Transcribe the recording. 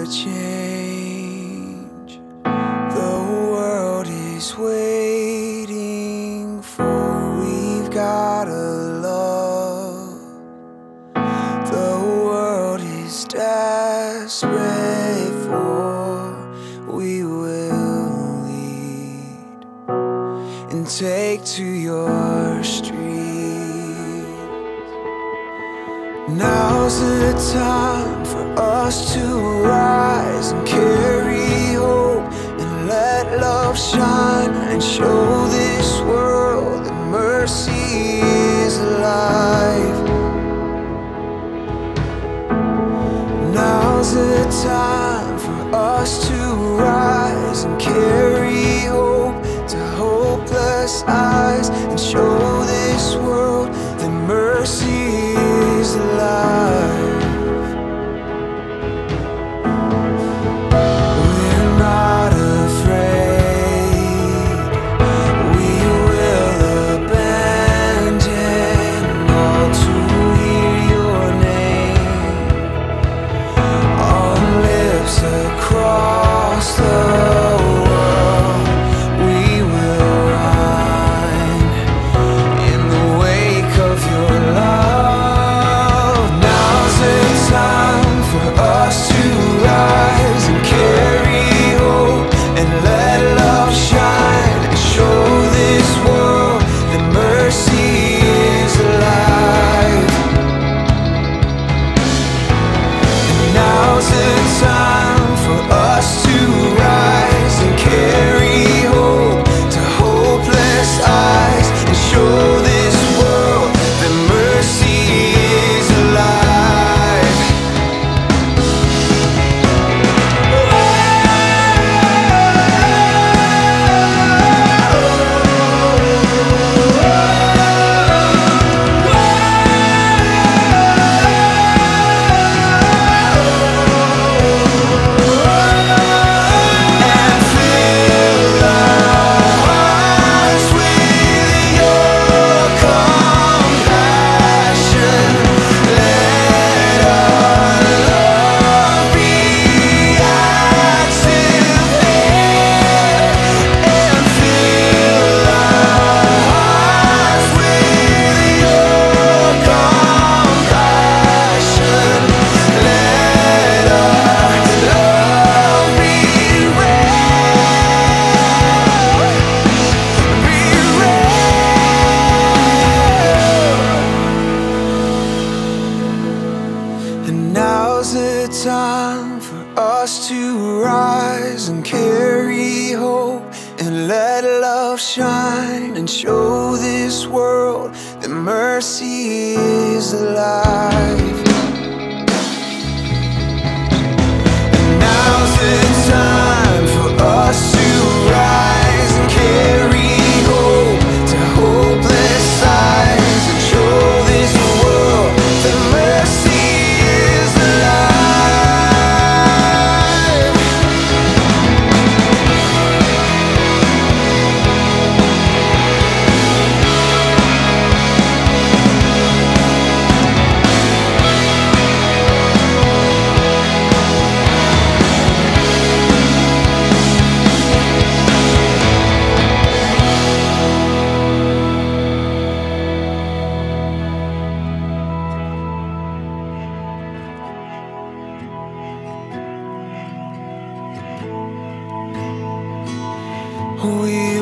a change. The world is waiting for, we've got a love. The world is desperate for, we will lead and take to your streets. Now's the time for us to rise and carry hope and let love shine and show this world that mercy is alive. Now's the time for us to rise and carry hope to hopeless eyes and show this world that mercy is alive. We're not afraid. We will abandon all to hear your name. On lips across the world, we will rhyme in the wake of your love. Now's the time for us to rise and carry hope and let love shine and show this world that mercy is alive. Now's the time for us to rise and carry hope to hopeless eyes and show this world that mercy is alive. Now's the time for us to rise and carry hope and let love shine and show this world that mercy is alive. Now's the time for us to rise and carry hope to hopeless eyes and show this world that mercy is alive. We